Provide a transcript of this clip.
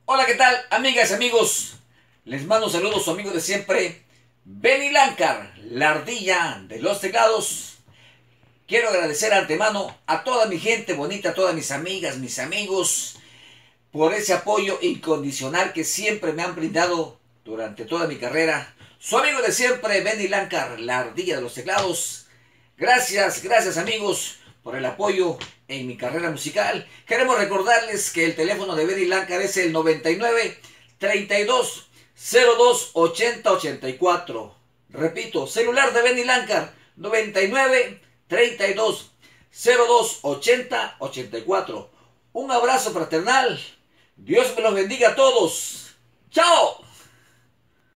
Hola, ¿qué tal, amigas y amigos? Les mando saludos, su amigo de siempre, Benny Lancar, la ardilla de los teclados. Quiero agradecer de antemano a toda mi gente bonita, a todas mis amigas, mis amigos, por ese apoyo incondicional que siempre me han brindado durante toda mi carrera. Su amigo de siempre, Benny Lancar, la ardilla de los teclados. Gracias, gracias amigos por el apoyo en mi carrera musical. Queremos recordarles que el teléfono de Benny Lancar es el 99 32 02 80 84. Repito, celular de Benny Lancar 99 32 02 80 84. Un abrazo fraternal. Dios me los bendiga a todos. ¡Chao!